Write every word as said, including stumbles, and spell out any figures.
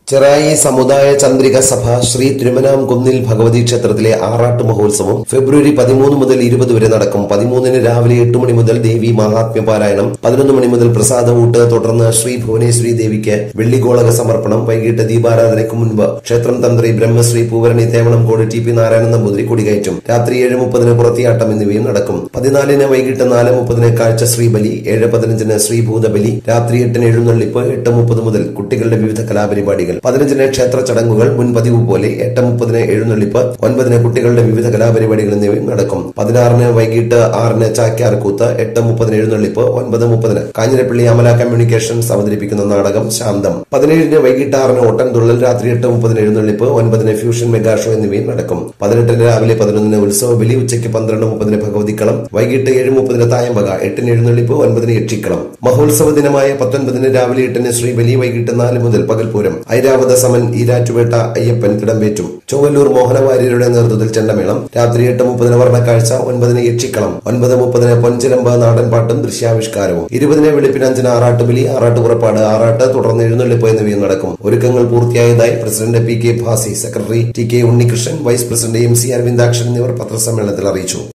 ചെറായി സമുദായ ചന്ദ്രിക സഭ ശ്രീ തിരുമനാംകുന്നിൽ ഭഗവതി ക്ഷേത്രത്തിലെ ആറാട്ട് മഹോത്സവം ഫെബ്രുവരി പതിമൂന്ന് മുതൽ ഇരുപത് വരെ നടക്കും. പതിമൂന്നിന് രാവിലെ എട്ട് മണി മുതൽ ദേവി മഹാത്മ്യ പാരായണം, പതിനൊന്ന് മണി മുതൽ പ്രസാദവൂട്ട്, തുടർന്ന് ശ്രീ ഭുവനേശ്വരി ദേവിക്ക് വെള്ളിഗോളക സമർപ്പണം, വൈകിട്ട് ദീപാരാധനയ്ക്ക് മുൻപ് ക്ഷേത്രം തന്ത്രി ബ്രഹ്മശ്രീ പൂവരണി തേവളംകോട് ടി പി നാരായണൻ നമ്പൂതിരി കൊടികയറ്റും. രാത്രി ഏഴ് മുപ്പതിന് പുറത്തിയാട്ടം എന്നിവയും നടക്കും. പതിനാലിന് വൈകിട്ട് നാല് മുപ്പതിന് കാഴ്ച ശ്രീബലി, ഏഴ് പതിനഞ്ചിന് ശ്രീഭൂതബലി, രാത്രി എട്ടിന് എഴുന്നള്ളിപ്പ്, എട്ട് മുപ്പത് മുതൽ കുട്ടികളുടെ വിവിധ കലാപരിപാടികൾ. പതിനഞ്ചിന് ക്ഷേത്ര ചടങ്ങുകൾ മുൻ പതിവ് പോലെ, എട്ട് മുപ്പതിന് എഴുന്നള്ളിപ്പ്, ഒൻപതിന് കുട്ടികളുടെ വിവിധ കലാപരിപാടികൾ എന്നിവയും നടക്കും. പതിനാറിന് വൈകിട്ട് ആറിന് ചാക്യാർകൂത്ത്, എട്ട് മുപ്പതിന് എഴുന്നള്ളിപ്പ്, ഒൻപത് മുപ്പതിന് കാഞ്ഞിരപ്പള്ളി അമല കമ്മ്യൂണിക്കേഷൻസ് അവതരിപ്പിക്കുന്ന നാടകം ശാന്തം. പതിനേഴിന് വൈകിട്ട് ആറിന് ഓട്ടൻതുള്ളൽ, രാത്രി എട്ട് മുപ്പതിന് എഴുന്നള്ളിപ്പ്, ഒൻപതിന് ഫ്യൂഷൻ മെഗാ ഷോ എന്നിവയും നടക്കും. പതിനെട്ടിന് രാവിലെ പതിനൊന്നിന് ഉത്സവ ബലി, ഉച്ചയ്ക്ക് പന്ത്രണ്ട് മുപ്പതിന് ഭഗവതിക്കളം, വൈകിട്ട് ഏഴ് മുപ്പതിന് തായമ്പക, എട്ടിന് എഴുന്നള്ളിപ്പ്, ഒൻപതിന് യക്ഷിക്കളം. മഹോത്സവ ദിനമായ പത്തൊൻപതിന് രാവിലെ എട്ടിന് ശ്രീബലി, വൈകിട്ട് നാല് മുതൽ പകൽപൂരം. ഐരാവത സമൻ ഈരാറ്റുപേട്ട അയ്യപ്പൻ കിടമ്പേറ്റും. ചൊവ്വല്ലൂർ മോഹനവാര്യരുടെ നേതൃത്വത്തിൽ ചെണ്ടമേളം. രാത്രി എട്ട് മുപ്പതിന് വർണ്ണക്കാഴ്ച, ഒൻപതിന് യക്ഷിക്കളം, ഒൻപത് മുപ്പതിന് പൊൻചിലമ്പ് നാടൻപാട്ടും ദൃശ്യാവിഷ്കാരവും. ഇരുപതിന് വെളുപ്പിന് അഞ്ചിന് ആറാട്ടുബലി, ആറാട്ട് പുറപ്പാട്, ആറാട്ട്, തുടർന്ന് എഴുന്നള്ളിപ്പ് എന്നിവയും നടക്കും. ഒരുക്കങ്ങൾ പൂർത്തിയായതായി president P K Bhasi, secretary T K Unnikrishnan, vice president M C Aravindakshan എന്നിവർ പത്രസമ്മേളനത്തിൽ അറിയിച്ചു.